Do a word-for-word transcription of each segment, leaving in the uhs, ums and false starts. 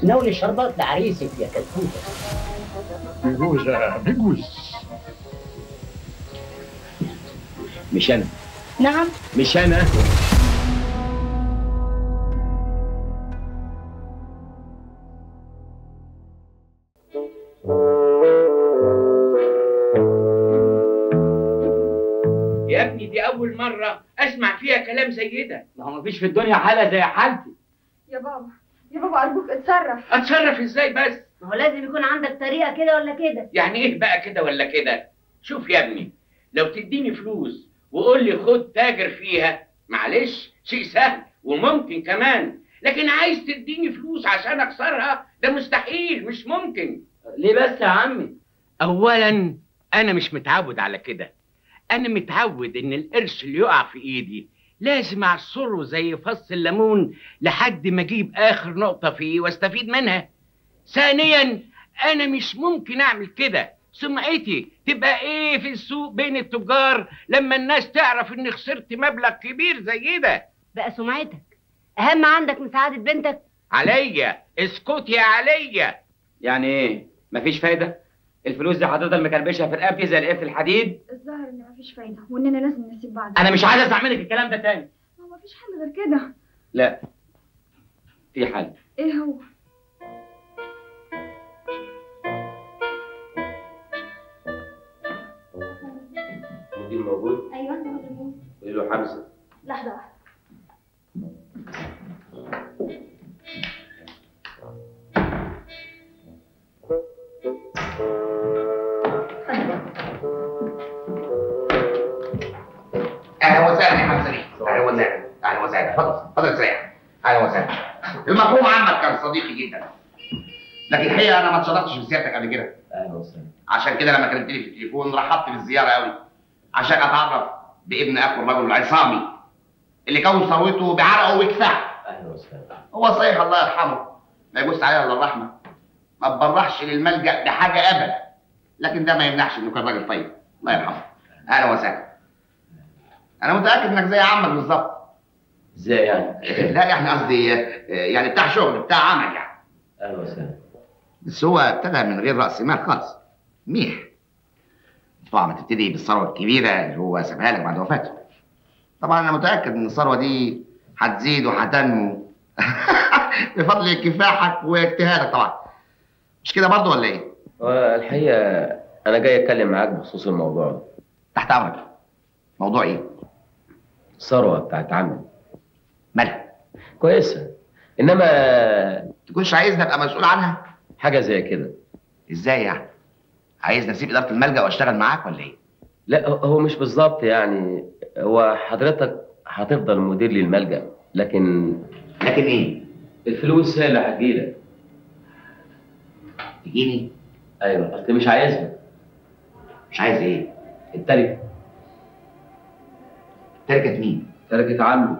ناولي شربات لعريسك يا كتكوته. بجوزة بجوز. مش انا. نعم. مش انا. يا ابني دي أول مرة أسمع فيها كلام زي ده. ما هو مفيش في الدنيا حالة زي حالتي. يا بابا يا بابا أرجوك اتصرف. أتصرف إزاي بس؟ ما هو لازم يكون عندك طريقة كده ولا كده. يعني إيه بقى كده ولا كده؟ شوف يا ابني، لو تديني فلوس وقول لي خد تاجر فيها، معلش شيء سهل وممكن كمان، لكن عايز تديني فلوس عشان أكسرها ده مستحيل، مش ممكن. ليه بس يا عمي؟ أولاً أنا مش متعود على كده. أنا متعود إن القرش اللي يقع في إيدي لازم أعصره زي فص الليمون لحد ما أجيب آخر نقطة فيه واستفيد منها. ثانياً أنا مش ممكن أعمل كده، سمعتي تبقى إيه في السوق بين التجار لما الناس تعرف إني خسرت مبلغ كبير زي ده. بقى سمعتك أهم عندك من سعادة بنتك. عليا اسكت يا عليا. يعني إيه؟ مفيش فايدة؟ الفلوس دي هتفضل مكربشة في رقبتي زي القفل الحديد؟ الظاهر إن مفيش فايدة وإننا لازم نسيب بعض. أنا مش عايز أسمع منك الكلام ده تاني. ما هو مفيش حل غير كده. لا، في حل. إيه هو؟ المدير موجود؟ أيوه موجود. قولي له حمزة. لحظة واحدة. اهلا وسهلا يا حمزه بيه. اهلا وسهلا. اهلا وسهلا. اتفضل اتفضل استريح. اهلا وسهلا. المرحوم عمك كان صديقي جدا، لكن الحقيقه انا ما اتشرفتش بزيارتك قبل كده. اهلا وسهلا. عشان كده لما كلمتني في التليفون رحبت بالزياره قوي، عشان اتعرف بابن اخو الرجل العصامي اللي كون ثروته بعرقه وكفاحه. اهلا وسهلا. هو صحيح الله يرحمه ما يجوز عليه الا الرحمه، ما تبرحش للملجا بحاجه ابدا، لكن ده ما يمنعش انه كان راجل طيب الله يرحمه. اهلا وسهلا. انا متاكد انك زي عمك بالظبط. ازاي يعني؟ لا يعني قصدي يعني بتاع شغل بتاع عمل يعني. اهلا وسهلا. بس هو ابتدى من غير راس مال خالص، ميح. طبعا ما تبتدي بالثروه الكبيره اللي هو سابها لك بعد وفاته. طبعا انا متاكد ان الثروه دي هتزيد وهتنمو بفضل كفاحك واجتهادك طبعا. مش كده برضه ولا ايه؟ الحقيقه انا جاي اتكلم معاك بخصوص الموضوع ده. تحت امرك. موضوع ايه؟ الثروه بتاعت عمي. مالها؟ كويسه، انما تكونش عايزني ابقى مسؤول عنها؟ حاجه زي كده. ازاي يعني؟ عايزني اسيب اداره الملجا واشتغل معاك ولا ايه؟ لا هو مش بالظبط يعني، هو حضرتك هتفضل مدير للملجا، لكن لكن ايه؟ الفلوس هي اللي هتجيلك. تجيني؟ ايوه، انت مش عايزها. مش عايز ايه؟ التركه. تركه مين؟ تركه عمي.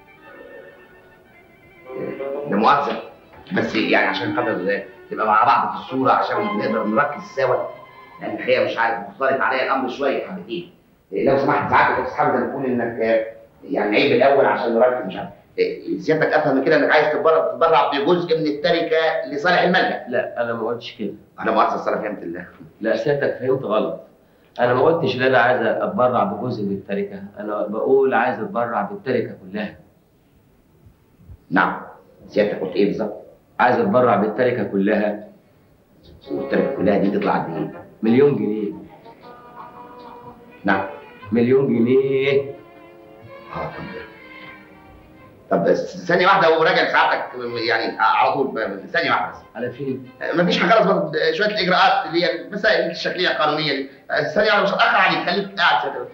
لا مؤاخذه، بس يعني عشان خاطر تبقى مع بعض في الصوره عشان نقدر نركز سوا، لان الحقيقه مش عارف مختلط عليا الامر شويه حبتين. لو سمحت ساعات بس حابب نقول انك يعني عيب الاول عشان نركز. مش عارف سيادتك افهم من كده انك عايز تتبرع تتبرع بجزء من التركه لصالح الملجا. لا انا ما قلتش كده. انا مؤاخذه اصل انا فهمت الله. لا سيادتك فهمت غلط. انا ما قلتش ان انا عايز اتبرع بجزء من التركه، انا بقول عايز اتبرع بالتركه كلها. نعم، سيادتك قلت ايه بالظبط؟ عايز اتبرع بالتركه كلها. والتركه كلها دي تطلع قد ايه؟ مليون جنيه. نعم، مليون جنيه. اه طب طب ثانية واحدة وراجع ساعتك يعني على طول، ثانية واحدة بس. على فين؟ مفيش حاجة خالص، شوية الإجراءات اللي هي المسائل الشكلية القانونية دي. ثانية واحدة مش هتأخر عليك، خليك قاعد ساكت.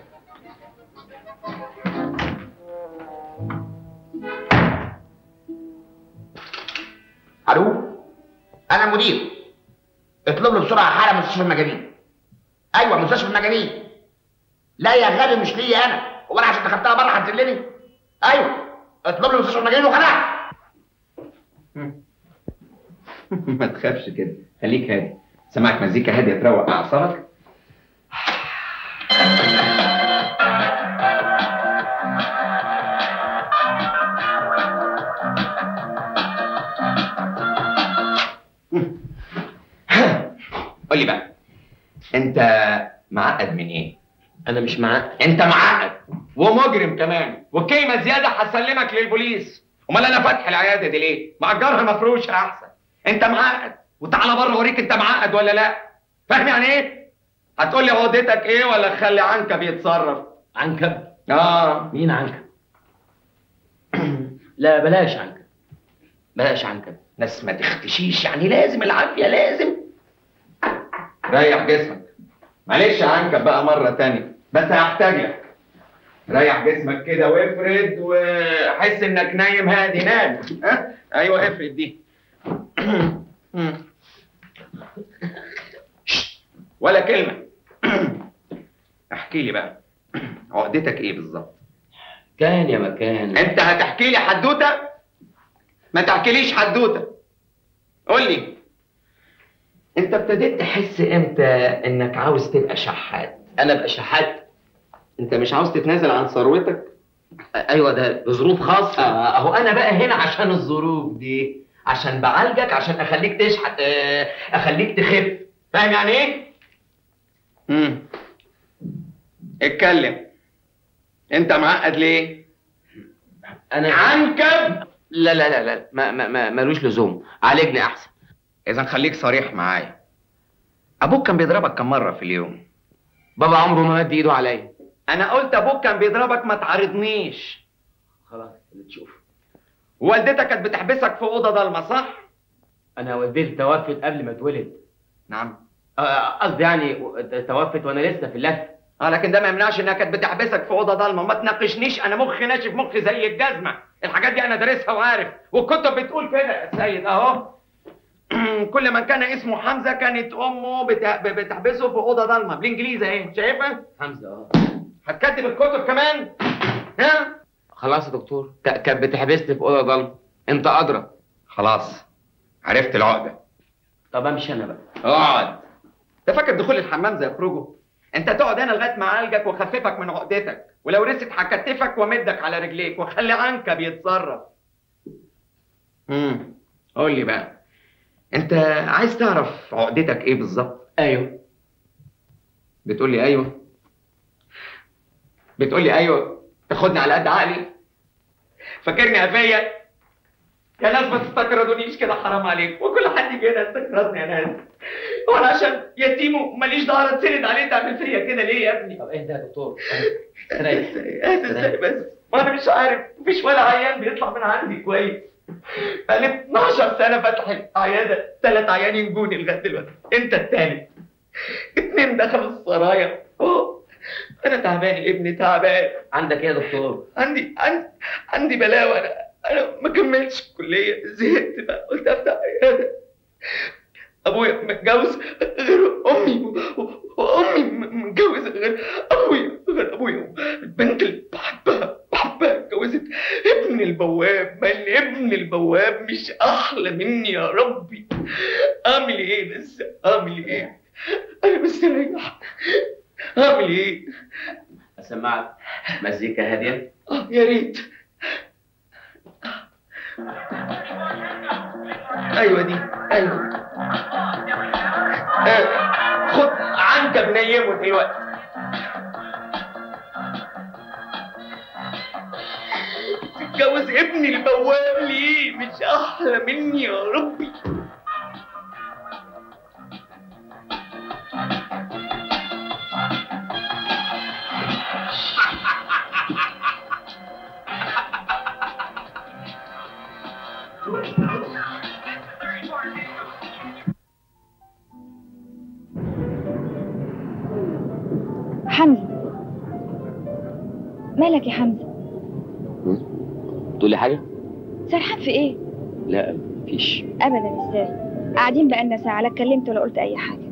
ألو؟ أنا مدير. اطلب له بسرعة حالة مستشفى المجانين. أيوه مستشفى المجانين. لا يا غالي مش ليا أنا، هو أنا عشان دخلتها بره هتذلني؟ أيوه اطلب له مستشفى المجانين وخلاص. ما تخافش كده، خليك هادي. سمعك مزيكا هاديه تروق اعصابك. قول لي بقى، انت معقد من ايه؟ انا مش معاك. انت معقد ومجرم كمان، والكلمه زياده هسلمك للبوليس. امال انا فاتح العياده دي ليه؟ مأجرها مفروشه احسن. انت معقد، وتعالى بره اوريك انت معقد ولا لا. فاهم يعني ايه؟ هتقول لي عقدتك ايه ولا خلي عنكب يتصرف؟ عنكب؟ اه. مين عنكب؟ لا بلاش عنكب، بلاش عنكب. ناس ما تختشيش يعني، لازم العافيه لازم. ريح جسمك. معلش يا عنكب بقى مره تانية، بس هحتاج لك. ريح جسمك كده وافرد وحس انك نايم هادي. نام. ها؟ ايوه افرد دي. ولا كلمه. احكي لي بقى، عقدتك ايه بالظبط؟ كان يا مكان. انت هتحكي لي حدوته؟ ما تحكيليش حدوته. قول لي، انت ابتديت تحس امتى انك عاوز تبقى شحات؟ انا ابقى شحات؟ انت مش عاوز تتنازل عن ثروتك؟ ايوه ده بظروف خاصه. آه اهو انا بقى هنا عشان الظروف دي، عشان بعالجك، عشان اخليك تشحت، آه اخليك تخف. فاهم يعني ايه؟ امم اتكلم. انت معقد ليه؟ انا عنكب. لا لا لا لا ما ما ما ملوش لزوم، عالجني احسن. اذا خليك صريح معايا. ابوك كان بيضربك كم مره في اليوم؟ بابا عمره ما مد ايده عليا. انا قلت ابوك كان بيضربك، ما تعارضنيش. خلاص اللي تشوفه. والدتك كانت بتحبسك في اوضه ضلمه صح؟ انا والدتي توفت قبل ما اتولد. نعم. قصدي يعني توفت وانا لسه في اللف. اه لكن ده ما يمنعش انها كانت بتحبسك في اوضه ضلمه. ما تناقشنيش، انا مخي ناشف، مخي زي الجزمه. الحاجات دي انا دارسها وعارف، والكتب بتقول كده يا سيد اهو. كل من كان اسمه حمزه كانت امه بتحبسه في اوضه ضلمه. بالانجليزي اهي، شايفها؟ حمزه اه. هتكتب الكتب كمان؟ ها؟ خلاص يا دكتور، كانت بتحبسني في اوضه ضلمه. انت ادرى. خلاص عرفت العقده. طب امشي انا بقى. اقعد. انت فاكر دخول الحمام زي خروجه؟ انت تقعد هنا لغايه ما اعالجك واخففك من عقدتك، ولو رست هكتفك وامدك على رجليك واخلي عنكب يتصرف. امم قول لي بقى، انت عايز تعرف عقدتك ايه بالظبط؟ ايوه. بتقول لي ايوه؟ بتقول لي ايوه؟ تاخدني على قد عقلي؟ فاكرني قفايا؟ يا ناس ما تستكردونيش كده، حرام عليك. وكل حد يجي هنا يستكردني يا ناس. هو انا عشان يتيم وماليش ظهر اتسند عليه تعمل فيا كده ليه يا ابني؟ طب اهدى يا دكتور. استريح. اهدى ازاي بس؟ ما انا مش عارف، مفيش ولا عيان بيطلع من عندي كويس. بقالي اتناشر سنه فاتح العياده، ثلاث عيانين جوني لغايه دلوقتي، انت الثالث. اتنين دخلوا السرايا. اوه انا تعبان يا ابني، تعبان. عندك ايه يا دكتور؟ عندي عندي عندي بلاوه. انا انا ما كملتش الكليه، زهقت بقى، قلت افتح عياده. ابويا متجوز غير امي، وامي متجوزه غير ابويا غير ابويا. البنت اللي بحبها بحبها اتجوزت ابن البواب. ما اللي ابن البواب مش احلى مني يا ربي. اعمل ايه بس؟ اعمل ايه؟ انا مستريح. اعمل ايه؟ اسمعك مزيكا هاديه؟ اه يا ريت. ايوه دي ايوه. آه. خد عنكب نيمه دلوقتي. تتجوز ابن البواب ليه؟ مش احلى مني يا ربي. حمزة، مالك يا حمزة؟ تقولي حاجه؟ سرحان في ايه؟ لا مفيش. ابدا. ازاي؟ قاعدين بقالنا ساعة، لا اتكلمت ولا قلت اي حاجة.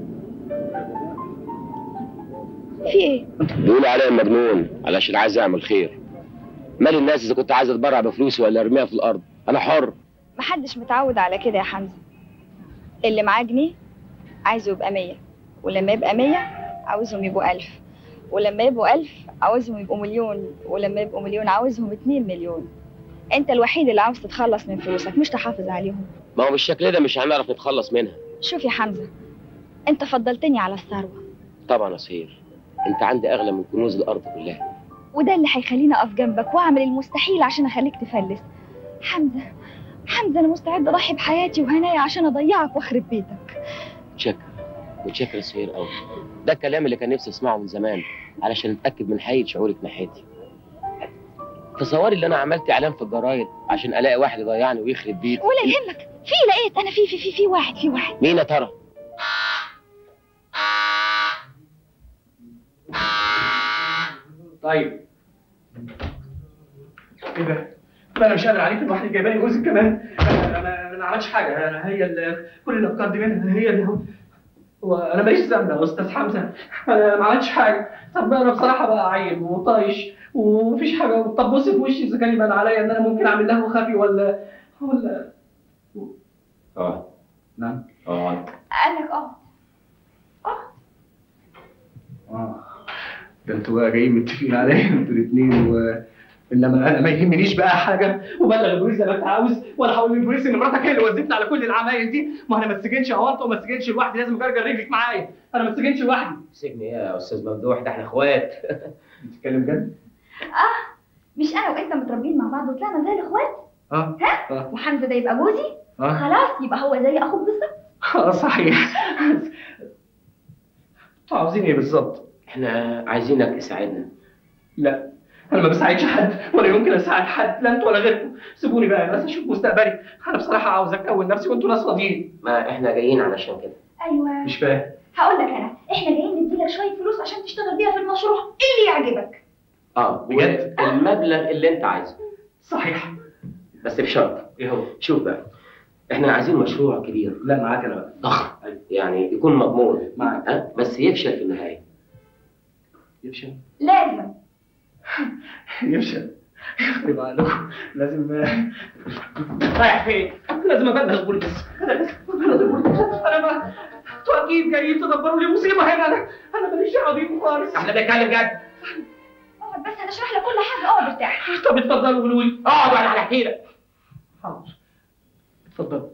في ايه؟ بيقولوا عليا مجنون علشان عايز اعمل خير. مال الناس اذا كنت عايز اتبرع بفلوسي ولا ارميها في الارض، انا حر. محدش متعود على كده يا حمزة. اللي معاه جنيه عايزه يبقى مية، ولما يبقى مية عاوزهم يبقوا ألف، ولما يبقوا ألف عاوزهم يبقوا مليون، ولما يبقوا مليون عاوزهم اتنين مليون. انت الوحيد اللي عاوز تتخلص من فلوسك، مش تحافظ عليهم. ما هو بالشكل ده مش هنعرف نتخلص منها. شوف يا حمزة، انت فضلتني على الثروة. طبعا يا سهير، انت عندي اغلى من كنوز الارض كلها. وده اللي هيخليني اقف جنبك واعمل المستحيل عشان اخليك تفلس. حمزة حمزة انا مستعد اضحي بحياتي وهنايا عشان اضيعك واخرب بيتك. متشكر متشكر يا سهير قوي. ده الكلام اللي كان نفسي اسمعه من زمان علشان اتاكد من حقيقه شعورك ناحيتي. تصوري اللي انا عملت اعلان في الجرايد عشان الاقي واحد يضيعني ويخرب بيتي. ولا يهمك، في لقيت انا في في في في واحد في واحد. مين يا ترى؟ طيب ايه ده؟ ما انا مش قادر عليك لوحدي، جايبه لي جوزك كمان. انا انا أنا ما عملتش حاجه، انا هي اللي كل الافكار دي منها، هي اللي هو هو انا ماليش ذنب يا استاذ حمزه، انا ما عملتش حاجه. طب انا بصراحه بقى عيل وطايش ومفيش حاجه. طب بصي في وشي اذا كان يبان عليا ان انا ممكن اعمل له خفي ولا ولا اه نعم اه قال لك اه اه اه ده انتوا بقى جايين متفقين عليا انتوا الاثنين و انما انا ما يهمنيش بقى حاجه، وبلغ البوليس زي ما انت عاوز، وانا هقول للبوليس ان مراتك هي اللي وزتني على كل العمايل دي. ما انا ما اتسجنش اهوت وما اتسجنش لوحدي، لازم اجرجر رجلك معايا، انا ما اتسجنش لوحدي. سجن ايه يا استاذ ممدوح؟ ده احنا اخوات. بتتكلم جد؟ اه مش انا وانت متربيين مع بعض وطلعنا زي الاخوات؟ اه ها؟ اه وحمزه ده يبقى جوزي؟ اه خلاص يبقى هو زي اخوك بالظبط. اه صحيح. انتوا عاوزين ايه بالظبط؟ احنا عايزينك تساعدنا. لا انا ما بساعدش حد ولا يمكن اساعد حد، لا انتوا ولا غيركم. سيبوني بقى بس اشوف مستقبلي. انا بصراحه عاوز اكون نفسي وانتوا ناس فاضيين. ما احنا جايين علشان كده. ايوه مش فاهم. هقول لك انا، احنا جايين نديلك شويه فلوس عشان تشتغل بيها في المشروع اللي يعجبك. اه بجد؟ المبلغ اللي انت عايزه. صحيح. بس بشرط. ايه هو؟ شوف بقى، احنا عايزين مشروع كبير لا معاك انا بقى. ضخم يعني يكون مضمون. معاك. ها بس يفشل في النهايه. يفشل؟ لازم يفشل. يخرب عليكم. لازم رايح فين؟ لازم ابلغ البوليس. انا لازم ابلغ البوليس. انا ما انتوا اكيد جايين تدبروا لي مصيبه هنا. انا انا ماليش دعوه بيكم خالص. احنا بنتكلم جد. اقعد بس هنشرح لك كل حاجه، اقعد ارتاح. طب اتفضلوا قولوا لي. اقعد وانا هحكي لك. حاضر. اتفضلوا.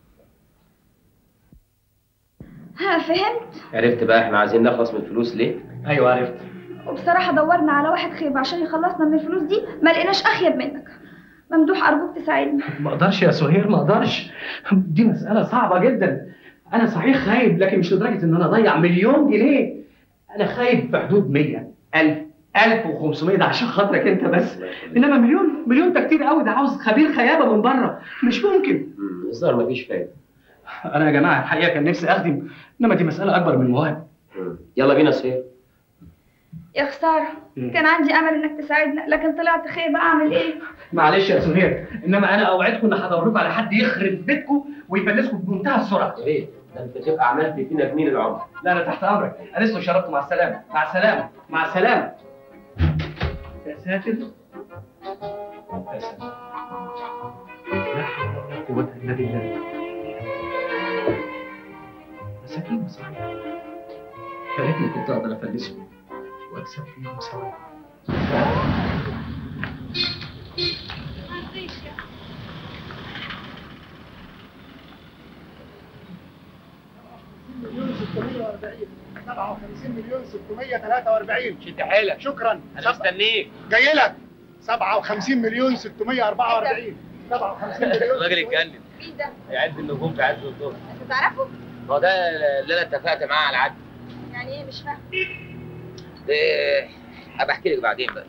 ها فهمت؟ عرفت بقى احنا عايزين نخلص من الفلوس ليه؟ ايوه عرفت. وبصراحه دورنا على واحد خيب عشان يخلصنا من الفلوس دي، ما لقيناش اخيب منك. ممدوح ارجوك تساعدني. ما اقدرش يا سهير، ما اقدرش. دي مساله صعبه جدا. انا صحيح خايب لكن مش لدرجه ان انا اضيع مليون جنيه. انا خايب في حدود مية ألف ألف وخمسمية، ده عشان خاطرك انت بس. انما مليون مليون ده كتير قوي، ده عاوز خبير خيابه من بره، مش ممكن. الظاهر مفيش فايده. انا يا جماعه الحقيقه كان نفسي اخدم، انما دي مساله اكبر من المواهب. يلا بينا سهير. يا خساره، كان عندي امل انك تساعدنا لكن طلعت خيبه، اعمل ايه؟ معلش يا سهير، انما انا اوعدكم ان هدور لكم على حد يخرب بيتكم ويفلسكم بمنتهى السرعه. يا ريت، ده انت تبقى عملت فينا جميل العمر. لا انا تحت امرك، انا اسمه شرفت. مع السلامه. مع السلامه. مع السلامه. يا ساتر يا ساتر. لا حول ولا قوه الا بالله. مساكين صحيح. يا ريتني كنت اقدر افلسهم واكسب فيهم ثواب. سبعة وخمسين مليون ستمية وتلاتة وأربعين. شد حيلك. شكرا. انا مستنيك. جاي لك. سبعة وخمسين مليون ستمية وأربعة وأربعين. سبعة وخمسين مليون. الراجل اتجنن. مين ده؟ هيعد النجوم في عز الظهر. انت تعرفه؟ هو ده اللي انا اتفقت معاه على العد. يعني ايه مش فاهم؟ ايه هبقى احكي لك بعدين بقى.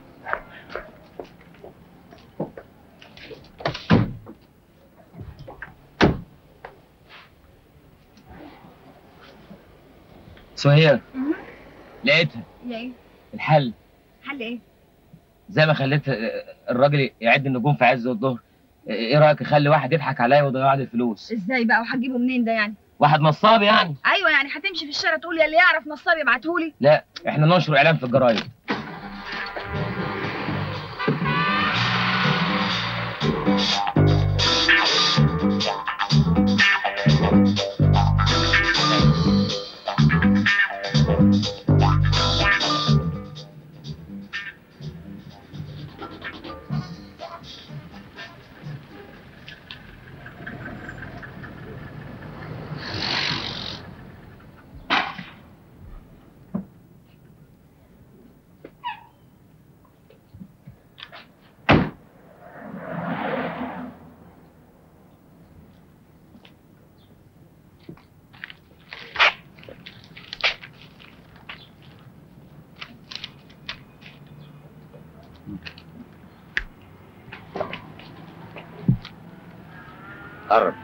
سهير لقيتها. ايه؟ الحل حل ايه؟ زي ما خليت الراجل يعد النجوم في عز الظهر، ايه رايك اخلي واحد يضحك عليا ويضيع لي الفلوس؟ ازاي بقى وهتجيبه منين ده يعني؟ واحد نصاب يعني. ايوه يعني هتمشي في الشارع تقول يا اللي يعرف نصاب يبعتهولي؟ لا احنا ننشر اعلان في الجرايد. قرب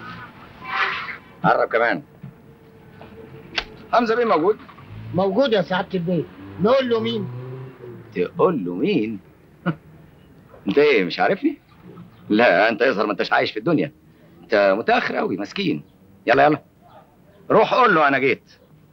قرب كمان. حمزه بيه موجود؟ موجود يا سعاده البيت. نقول له مين؟ تقول له مين؟ انت ايه مش عارفني؟ لا انت يظهر ما انتش عايش في الدنيا، انت متاخر قوي مسكين. يلا يلا روح قول له انا جيت.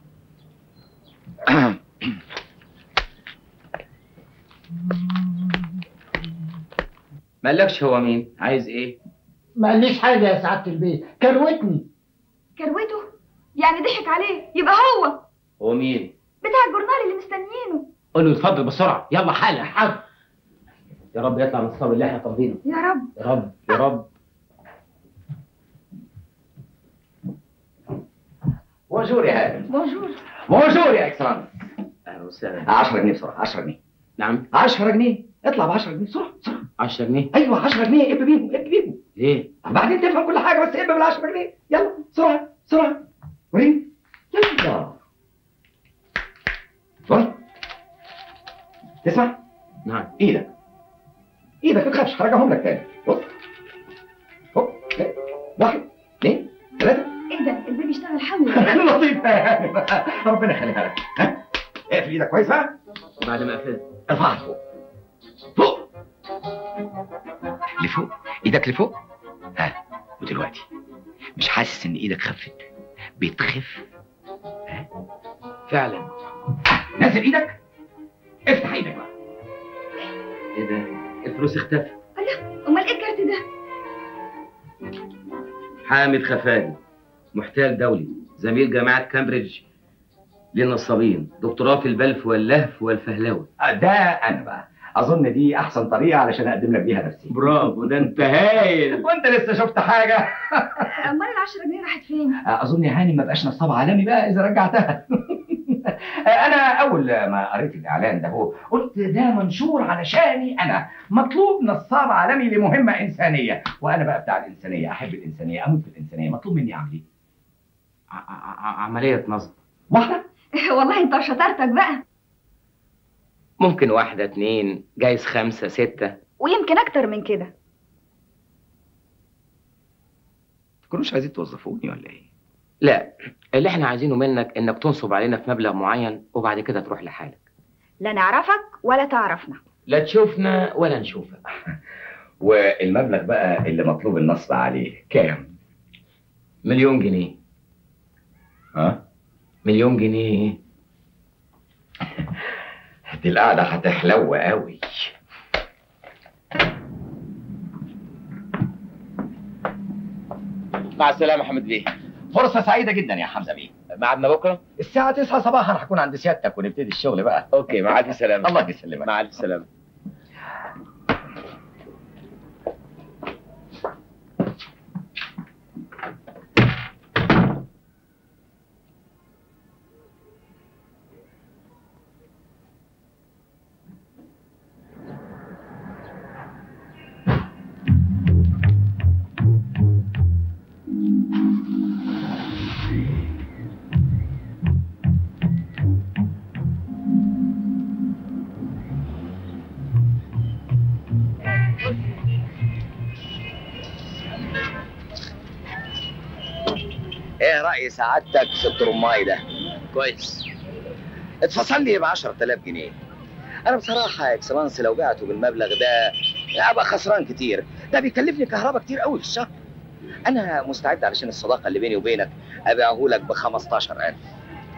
ما قالكش هو مين؟ عايز ايه؟ ما قاليش حاجه يا سعاده البيت، كروتني. كروته؟ يعني ضحك عليه، يبقى هو هو مين؟ بتاع الجورنال اللي مستنيينه. قول له اتفضل بسرعه، يلا حالا حاضر. يا رب يطلع من الصبر اللي احنا طالبينه. يا رب يا رب يا رب. بونجور يا هانم. بونجور. بونجور يا اكسلانس. اهلا وسهلا. عشرة جنيه بسرعه. عشرة جنيه. نعم. عشرة جنيه. اطلع ب عشرة جنيه بسرعه بسرعه. عشرة جنيه؟ ايوه عشرة جنيه. اب بيهم اب بيهم. ليه؟ بعدين تفهم كل حاجه، بس اب بال عشرة جنيه. يلا بسرعه بسرعه. وريني. يلا. بص. تسمع؟ نعم. ايدك. ايدك ما تخافش، هرجعهم لك تاني. بص. هوب. واحد اثنين ثلاثه. ايه ده؟ البيبي اشتغل حول. لطيفه يا هانم. ربنا يخليها لك. ها؟ اقفل ايدك كويس بقى. بعد ما قفلت ارفعها لفوق. فوق. لفوق. ايدك لفوق. ها ودلوقتي مش حاسس ان ايدك خفت؟ بتخف. ها فعلا. نزل ايدك. افتح ايدك بقى. ايه ده؟ الفلوس اختفت. الله، امال ايه الكارت ده؟ حامد خفاجي، محتال دولي، زميل جامعة كامبريدج للنصابين، دكتوراه في البلف واللهف والفهلوه. ده انا بقى اظن دي احسن طريقه علشان اقدم لك بيها نفسي. برافو، ده انت هايل. وانت لسه شفت حاجه؟ امال ال عشرة جنيه راحت فين؟ اظن يا هاني ما بقاش نصاب عالمي بقى اذا رجعتها. انا اول ما قريت الاعلان ده هو قلت ده منشور علشاني انا، مطلوب نصاب عالمي لمهمه انسانيه، وانا بقى بتاع الانسانيه، احب الانسانيه، اموت في الانسانيه. مطلوب مني اعمل ايه؟ عمليه نصب. واحده؟ والله انت شطارتك بقى. ممكن واحده اتنين، جايز خمسه سته، ويمكن اكتر من كده. تكونوش عايزين توظفوني ولا ايه؟ لا، اللي احنا عايزينه منك انك تنصب علينا في مبلغ معين وبعد كده تروح لحالك. لا نعرفك ولا تعرفنا. لا تشوفنا ولا نشوفك. والمبلغ بقى اللي مطلوب النصب عليه كام؟ مليون جنيه. ها؟ مليون جنيه. دي القعدة هتحلو قوي. مع السلامة يا حمد بيه. فرصة سعيدة جدا يا حمزة بيه. ميعادنا بكرة؟ الساعة تسعة صباحا هكون عند سيادتك ونبتدي الشغل بقى. اوكي، مع الف سلامة. الله يسلمك. مع الف سلامة. ايه رأي سعادتك في الترماي ده؟ كويس. اتفصل لي ب عشرة آلاف جنيه. انا بصراحة يا اكسلانس لو بعته بالمبلغ ده ابقى خسران كتير، ده بيكلفني كهرباء كتير قوي في الشهر. انا مستعد علشان الصداقة اللي بيني وبينك ابيعه لك ب خمستاشر ألف.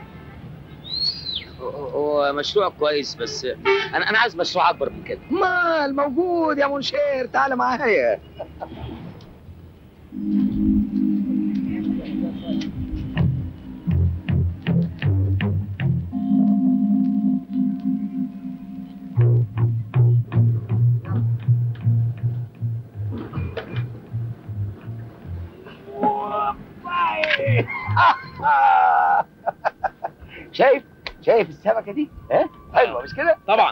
هو مشروع كويس بس انا انا عايز مشروع اكبر من كده. ما الموجود يا منشير، تعال معايا. شايف شايف السمكه دي؟ ها؟ حلوه مش كده؟ طبعا.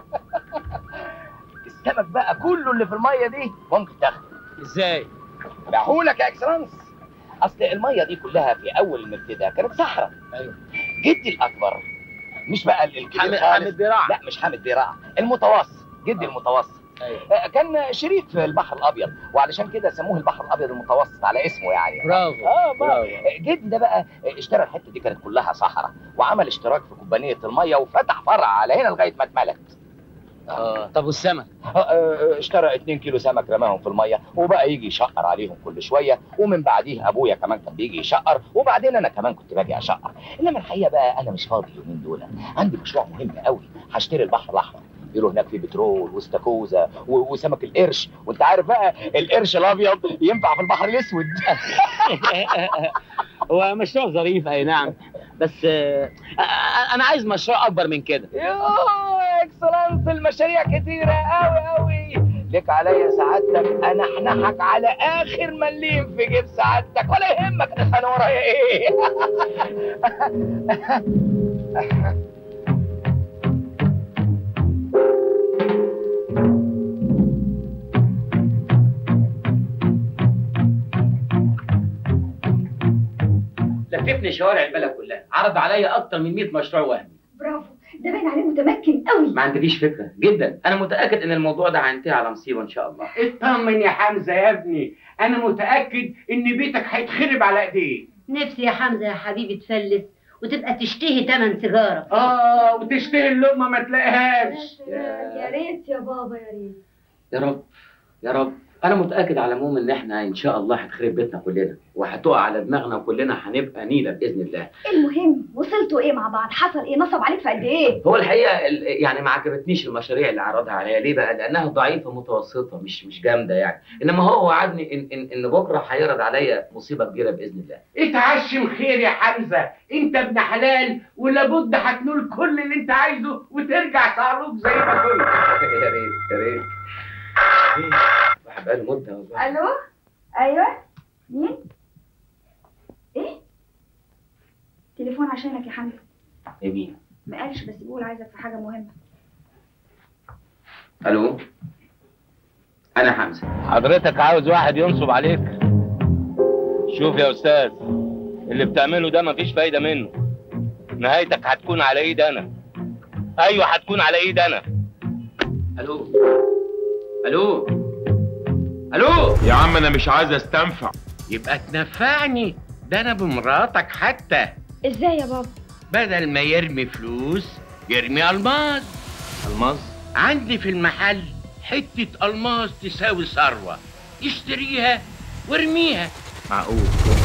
السمك بقى كله اللي في الميه دي ممكن تاخده. ازاي؟ بقولك يا اكسلانس، اصل الميه دي كلها في اول المبتدأ كانت صحراء. ايوه. جدي الاكبر، مش بقى الكبير حامد خالص. حامد بيراع. لا مش حامد بيراع، المتوسط، جدي المتوسط أيوة. كان شريك في البحر الابيض، وعلشان كده سموه البحر الابيض المتوسط على اسمه يعني. برافو. اه برافو. جدي ده بقى اشترى الحته دي كانت كلها صحراء، وعمل اشتراك في كوبانيه الميه وفتح فرع على هنا لغايه ما اتملت. اه طب والسمك؟ اه اشترى اتنين كيلو سمك رماهم في الميه، وبقى يجي يشقر عليهم كل شويه، ومن بعديه ابويا كمان كان بيجي يشقر، وبعدين انا كمان كنت باجي اشقر. انما الحقيقه بقى انا مش فاضي اليومين دول، عندي مشروع مهم قوي، هشتري البحر الاحمر. بيقولوا هناك في بترول واستاكوزا وسمك القرش، وانت عارف بقى القرش الابيض ينفع في البحر الاسود. هو مشروع ظريف اي نعم، بس آه انا عايز مشروع اكبر من كده. يوه اكسلنس، المشاريع كتيره قوي قوي. ليك عليا سعادتك، انا احنحك على اخر مليم في جيب سعادتك، ولا يهمك انا ورايا ايه. لففني شوارع البلد كلها، عرض عليا اكتر من مية مشروع وهمي. برافو، ده باين عليه متمكن قوي. ما عندكيش فكره جدا، انا متاكد ان الموضوع ده هينتهي على مصيبه ان شاء الله. اطمن يا حمزه يا ابني، انا متاكد ان بيتك هيتخرب على ايديه. نفسي يا حمزه يا حبيبي تفلس وتبقى تشتهي تمن سيجاره. اه وتشتهي اللقمه ما تلاقيهاش. يا ريت يا بابا يا ريت. يا رب يا رب. انا متاكد على العموم ان احنا ان شاء الله هتخرب بيتنا كلنا، وهتقع على دماغنا وكلنا هنبقى نيله باذن الله. المهم وصلتوا ايه مع بعض؟ حصل ايه؟ نصب عليك في قد ايه؟ هو الحقيقه ال- يعني ما عجبتنيش المشاريع اللي عرضها عليا. ليه بقى؟ لانها ضعيفه متوسطه، مش مش جامده يعني. انما هو وعدني ان ان, إن بكره هيعرض عليا مصيبه كبيره باذن الله. اتعشم خير يا حمزه، انت ابن حلال ولابد هتنول كل اللي انت عايزه وترجع صعلوك زي ما كنت. يا ريت يا ريت. واحد بقاله مده والله. الو ايوه مين؟ ايه؟ تليفون عشانك يا حمزه. مين؟ ما قالش بس بيقول عايزك في حاجه مهمه. الو انا حمزه. حضرتك عاوز واحد ينصب عليك؟ شوف يا استاذ، اللي بتعمله ده مفيش فايده منه، نهايتك هتكون على ايد انا. ايوه هتكون على ايد انا. الو الو الو يا عم انا مش عايز استنفع. يبقى تنفعني، ده انا بمراتك حتى. ازاي يا بابا؟ بدل ما يرمي فلوس يرمي الماس. الماس؟ عندي في المحل حتة الماس تساوي ثروة، اشتريها وارميها. معقول؟